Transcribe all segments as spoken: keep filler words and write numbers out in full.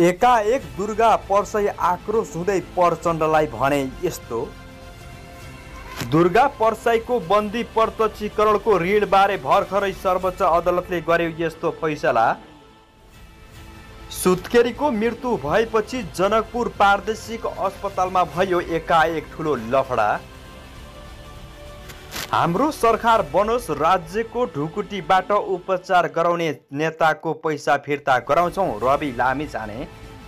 एकाएक दुर्गा परसई आक्रोश हुँदै प्रचण्डलाई भने यस्तो। दुर्गा परसाईको बन्दी प्रत्यक्षीकरणको ऋणबारे भर्खरै सर्वोच्च अदालतले गर्यो यस्तो फैसला। सुत्केरीको मृत्यु भएपछि जनकपुर प्रादेशिक अस्पतालमा भयो एकाएक ठुलो लफडा। हाम्रो सरकार बनोस्, राज्यको ढुकुटीबाट उपचार गराउने नेताको पैसा फिर्ता गराउँछौँ, रवि लामिछाने।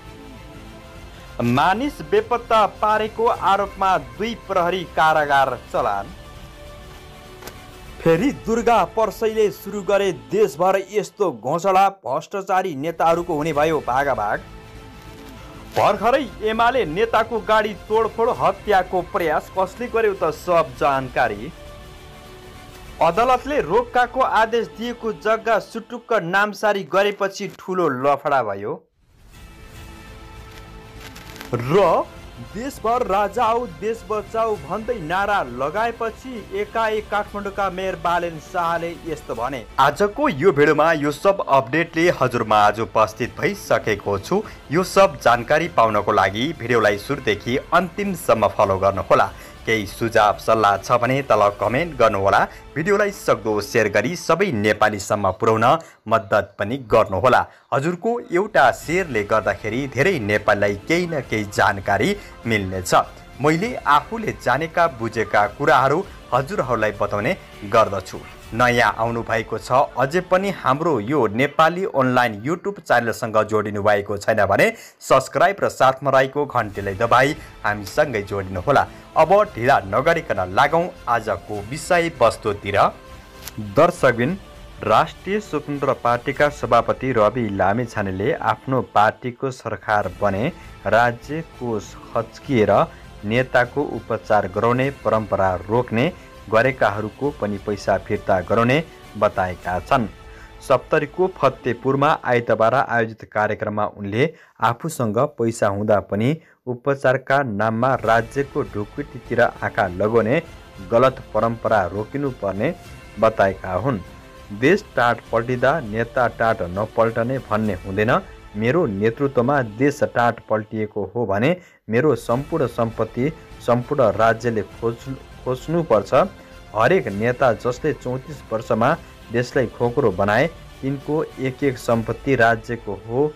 मानिस बेपत्ता पारेको आरोपमा दुई प्रहरी कारागार चलान। फेरि दुर्गा परसईले सुरु गरे देशभर यस्तो घोषणा, भ्रष्टाचारी नेताहरूको हुने भयो भागाभाग। भर्खरै एमाले नेताको गाडी तोडफोड हत्याको प्रयास, कसले गर्यो त सब जानकारी। अदालतले रोक्काको आदेश दिएको जग्गा सुटुक्क नामसारी गरेपछि ठुलो लफडा भयो। र देशभर राजा आऊ देश बचाऊ भन्दै नारा लगाएपछि एकाएक काठमाडौँका मेयर बालेन शाहले यस्तो भने। आजको यो भिडियोमा यो सब अपडेटले हजुरमा आज उपस्थित भइसकेको छु। यो सब जानकारी पाउनको लागि भिडियोलाई सुरुदेखि अन्तिमसम्म फलो गर्नुहोला। केही सुझाव सल्लाह छ भने तल कमेन्ट गर्नुहोला। भिडियोलाई सक्दो सेयर गरी सबै नेपालीसम्म पुर्याउन मद्दत पनि गर्नुहोला। हजुरको एउटा सेयरले गर्दाखेरि धेरै नेपालीलाई केही न केही जानकारी मिल्नेछ। मैले आफूले जानेका बुझेका कुराहरू हजुरहरूलाई बताउने गर्दछु। नयाँ आउनु भएको छ, अझै पनि हाम्रो यो नेपाली अनलाइन युट्युब च्यानलसँग जोडिनु भएको छैन भने सब्सक्राइब र साथमा रहेको घन्टीलाई दबाई हामीसँगै जोडिनुहोला। अब ढिला नगरिकन लागौँ आजको विषय वस्तुतिर। दर्शकबिन, राष्ट्रिय स्वतन्त्र पार्टीका सभापति रवि लामिछानेले आफ्नो पार्टीको सरकार बने राज्य कोष खच्किएर नेताको उपचार गराउने परम्परा रोक्ने, गरेकाहरूको पनि पैसा फिर्ता गराउने बताएका छन्। सप्तरीको फतेपुरमा आइतबार आयोजित कार्यक्रममा उनले आफूसँग पैसा हुँदा पनि उपचारका नाममा राज्यको ढुकुटीतिर आँखा लगाउने गलत परम्परा रोकिनुपर्ने बताएका हुन्। देश टाट पल्टिँदा नेता टाट नपल्टने भन्ने हुँदैन। मेरो नेतृत्वमा देश टाट पल्टिएको हो भने मेरो सम्पूर्ण सम्पत्ति सम्पूर्ण राज्यले खोज खोज्नुपर्छ। हरेक नेता जसले चौतिस वर्षमा देशलाई खोक्रो बनाए तिनको एक एक सम्पत्ति राज्यको हो,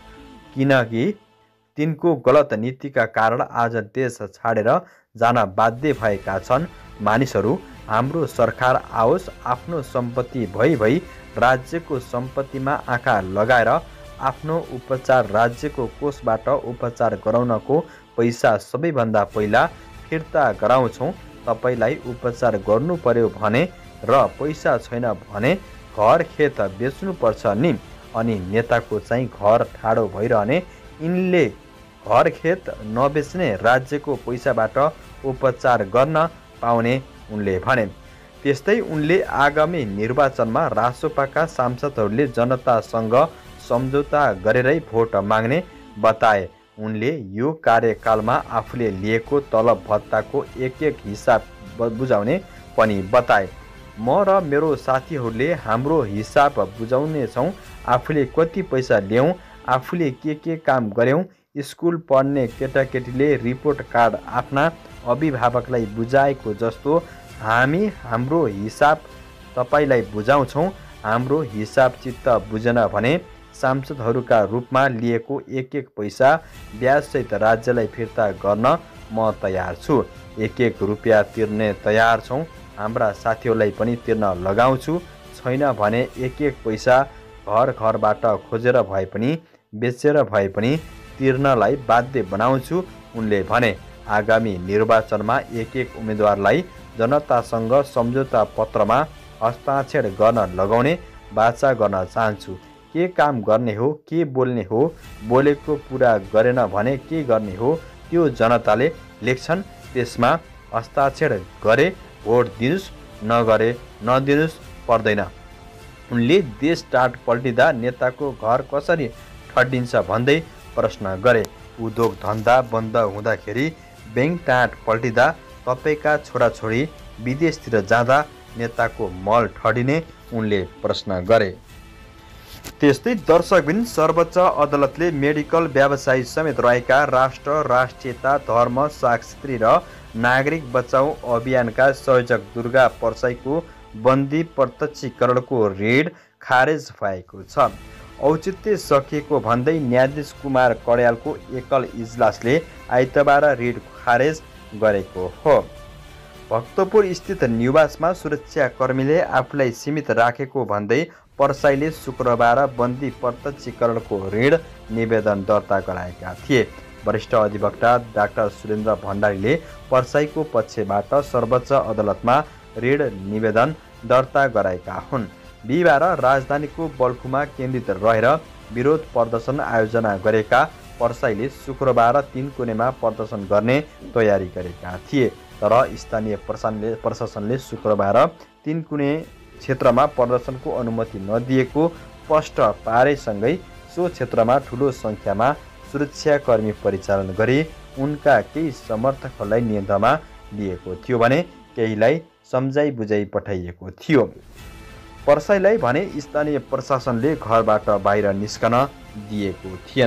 किनकि तिनको गलत नीतिका कारण आज देश छाडेर जान बाध्य भएका छन् मानिसहरू। हाम्रो सरकार आओस्, आफ्नो सम्पत्ति भई भई राज्यको सम्पत्तिमा आँखा लगाएर आफ्नो उपचार राज्यको कोषबाट उपचार गराउनको पैसा सबैभन्दा पहिला फिर्ता गराउँछौँ। तपाईँलाई उपचार गर्नु पर्यो भने र पैसा छैन भने घर खेत बेच्नुपर्छ नि। अनि नेताको चाहिँ घर ठाडो भइरहने, यिनले घर खेत नबेच्ने, राज्यको पैसाबाट उपचार गर्न पाउने उनले भने। त्यस्तै उनले आगामी निर्वाचनमा रासोपाका सांसदहरूले जनतासँग सम्झौता गरेरै भोट माग्ने बताए। उनले यो कार्यकालमा आफूले लिएको तलब भत्ताको एक एक हिसाब बुझाउने पनि बताए। म र मेरो साथीहरूले हाम्रो हिसाब बुझाउनेछौँ। आफूले कति पैसा ल्याउँ, आफूले के के काम गऱ्यौँ, स्कुल पढ्ने केटाकेटीले रिपोर्ट कार्ड आफ्ना अभिभावकलाई बुझाएको जस्तो हामी हाम्रो हिसाब तपाईँलाई बुझाउँछौँ। हाम्रो हिसाब चित्त बुझेन भने सांसदहरूका रूपमा लिएको एक एक पैसा ब्याजसहित राज्यलाई फिर्ता गर्न म तयार छु। एक एक रुपियाँ तिर्ने तयार छौँ। हाम्रा साथीहरूलाई पनि तिर्न लगाउँछु। छैन भने एक एक पैसा घर घरबाट खोजेर भए पनि बेचेर भए पनि तिर्नलाई बाध्य बनाउँछु उनले भने। आगामी निर्वाचनमा एक एक उम्मेदवारलाई जनतासँग सम्झौता पत्रमा हस्ताक्षर गर्न लगाउने वाचा गर्न चाहन्छु। के काम गर्ने हो, के बोल्ने हो, बोलेको पुरा गरेन भने के गर्ने हो त्यो जनताले लेख्छन्। त्यसमा हस्ताक्षर गरे भोट दिनुस्, नगरे नदिनुस् पर्दैन। उनले देश टाट पल्टिँदा नेताको घर कसरी ठड्डिन्छ भन्दै प्रश्न गरे। उद्योग धन्दा बन्द हुँदाखेरि, ब्याङ्क टाट पल्टिँदा, तपाईँका छोराछोरी विदेशतिर जाँदा नेताको मल ठडिने उनले प्रश्न गरे। त्यस्तै दर्शकबिन सर्वोच्च अदालतले मेडिकल व्यवसायी समेत रहेका राष्ट्र राष्ट्रियता धर्म साक्षत्री र नागरिक बचाउ अभियानका संयोजक दुर्गा परसाईको बन्दी प्रत्यक्षीकरणको ऋण खारेज भएको छ। औचित्य सकिएको भन्दै न्यायाधीश कुमार कड्यालको एकल इजलासले आइतबार ऋण खारेज गरेको हो। भक्तपुर स्थित निवासमा सुरक्षाकर्मीले आफूलाई सीमित राखेको भन्दै परसाईले शुक्रबार बन्दी प्रत्यक्षीकरणको ऋण निवेदन दर्ता गराएका थिए। वरिष्ठ अधिवक्ता डाक्टर सुरेन्द्र भण्डारीले परसाईको पक्षबाट सर्वोच्च अदालतमा ऋण निवेदन दर्ता गराएका हुन्। बिहिबार राजधानीको बल्खुमा केन्द्रित रहेर विरोध प्रदर्शन आयोजना गरेका परसाईले शुक्रबार तीन कुनेमा प्रदर्शन गर्ने तयारी गरेका थिए। तर स्थानीय प्रशासनले प्रशासनले शुक्रबार तीन कुने क्षेत्रमा प्रदर्शनको अनुमति नदिएको स्पष्ट पारेसँगै सो क्षेत्रमा ठुलो सङ्ख्यामा सुरक्षाकर्मी परिचालन गरी उनका केही समर्थकहरूलाई नियन्त्रणमा लिएको थियो भने केहीलाई सम्झाइ बुझाइ पठाइएको थियो। परसाईलाई भने स्थानीय प्रशासनले घरबाट बाहिर निस्कन दिएको थिएन।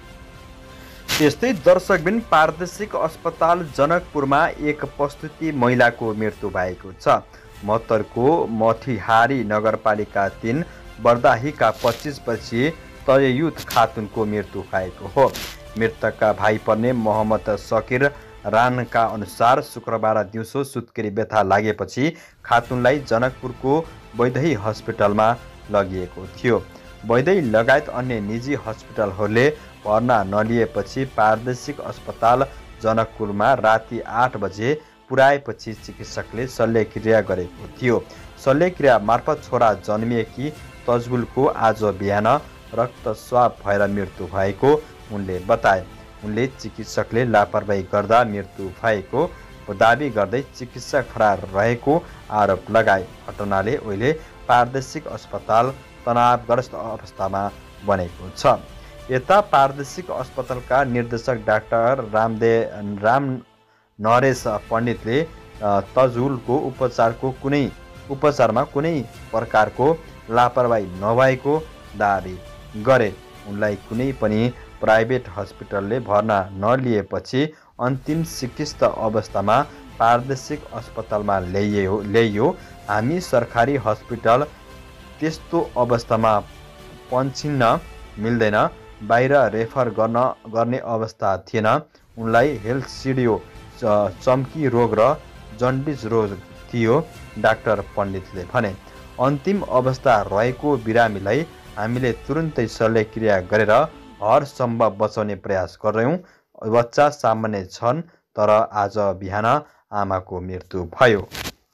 त्यस्तै दर्शकबिन प्रादेशिक अस्पताल जनकपुरमा एक प्रस्तुति महिलाको मृत्यु भएको छ। मत्तरको मथिहारी नगरपालिका तीन बर्दाहीका पच्चिस वर्षीय तययुत खातुनको मृत्यु भएको हो। मृतकका भाइ पर्ने मोहम्मद सकिर रानका अनुसार शुक्रबार दिउँसो सुत्केरी व्यथा लागेपछि खातुनलाई जनकपुरको वैदेही हस्पिटलमा लगिएको थियो। वैदेही लगायत अन्य निजी हस्पिटलहरूले भर्ना नलिएपछि प्रादेशिक अस्पताल जनकपुरमा राति आठ बजे पुर्याएपछि चिकित्सकले शल्यक्रिया गरेको थियो। शल्यक्रिया मार्फत छोरा जन्मिएकी तजगुलको आज बिहान रक्तस्राव भएर मृत्यु भएको उनले बताए। उनले चिकित्सकले लापरवाही गर्दा मृत्यु भएको दाबी गर्दै चिकित्सक फरार रहेको आरोप लगाए। घटनाले अहिले प्रादेशिक अस्पताल तनावग्रस्त अवस्थामा बनेको छ। यता प्रादेशिक अस्पतालका निर्देशक डाक्टर रामदे राम नरेश पण्डितले तजुलको उपचारको कुनै उपचारमा कुनै प्रकारको लापरवाही नभएको दाबी गरे। उनलाई कुनै पनि प्राइभेट हस्पिटलले भर्ना नलिएपछि अन्तिम चिकित्सक अवस्थामा प्रादेशिक अस्पतालमा ल्याइयो ल्याइयो हामी सरकारी हस्पिटल त्यस्तो अवस्थामा पन्छिन्न मिल्दैन, बाहिर रेफर गर्न गर्ने अवस्था थिएन। उनलाई हेल्सिडियो चम्की रोग र जन्डिस रोग थियो, डाक्टर पण्डितले भने। अन्तिम अवस्था रहेको बिरामीलाई हामीले तुरुन्तै शल्यक्रिया गरेर हर सम्भव बचाउने प्रयास गर्यौँ। बच्चा सामान्य छन्, तर आज बिहान आमाको मृत्यु भयो।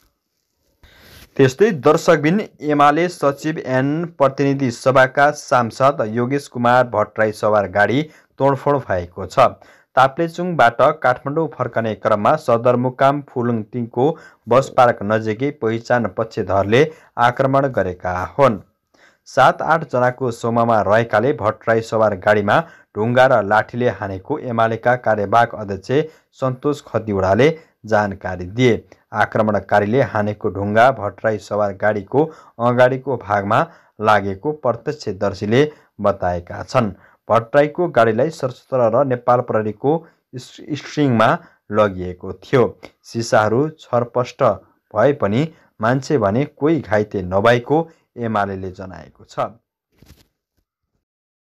त्यस्तै दर्शकबिन एमाले सचिव एन प्रतिनिधि सभाका सांसद योगेश कुमार भट्टराई सवार गाडी तोडफोड भएको छ। ताप्लेजुङबाट काठमाडौँ फर्कने क्रममा सदरमुकाम फुलुङटिङको बस पार्क नजिकै पहिचान पक्षधरले आक्रमण गरेका हुन्। सात आठ जनाको समूहमा रहेकाले भट्टराई सवार गाडीमा ढुङ्गा र लाठीले हानेको एमालेका कार्यवाहक अध्यक्ष सन्तोष खतिवडाले जानकारी दिए। आक्रमणकारीले हानेको ढुङ्गा भट्टराई सवार गाडीको अगाडिको भागमा लागेको प्रत्यक्षदर्शीले बताएका छन्। भट्टराईको गाडीलाई सशस्त्र र नेपाल प्रहरीको स्ट्रिङमा लगिएको थियो। सिसाहरू छरपष्ट भए पनि मान्छे भने कोही घाइते नभएको एमालेले जनाएको छ।